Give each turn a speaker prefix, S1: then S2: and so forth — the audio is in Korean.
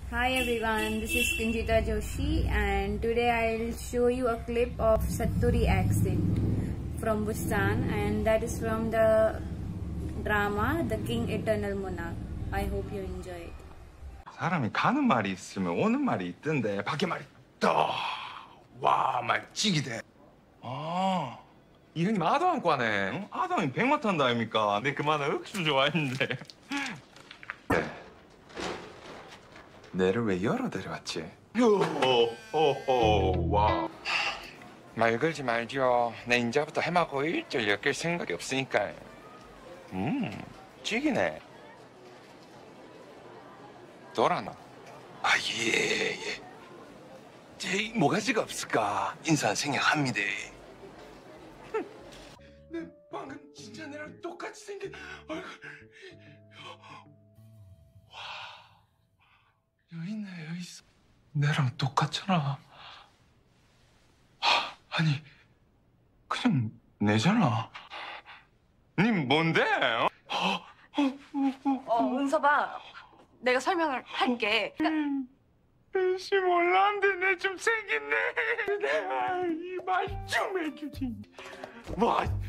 S1: Hi everyone, this is Kinjita Joshi and today I'll show you a clip of Satturi accent from Bustan, and that is from the drama The King Eternal Monarch. I hope you enjoy it.
S2: 사람이 가는 말이 있으면 오는 말이 있던데 밖에 말이 있다. 와, 말 찌기대. 아,
S3: 이 형님 아담한 과네.
S2: 응? 아담이 백마 탄다 아닙니까? 내 그만한 억수 좋아했는데.
S3: 내를 왜 열어 데려왔지?
S2: 와.
S3: 말 걸지 말죠. 내 인자부터 해마고 일절 엮일 생각이 없으니까. 찌기네. 돌아나.
S2: 아, 예. 제 모가지가 없을까? 인사 생략합니다. 내 방금 진짜 내랑 똑같이 생긴 얼굴. 와, 여기 있네, 여기 있어. 내랑 똑같잖아. 아니, 그냥 내잖아. 니 뭔데?
S4: 은서봐. 내가 설명을 할게.
S2: 씨 몰랐는데 내 좀 생겼네. 내가 이 말 좀 해주지. 뭐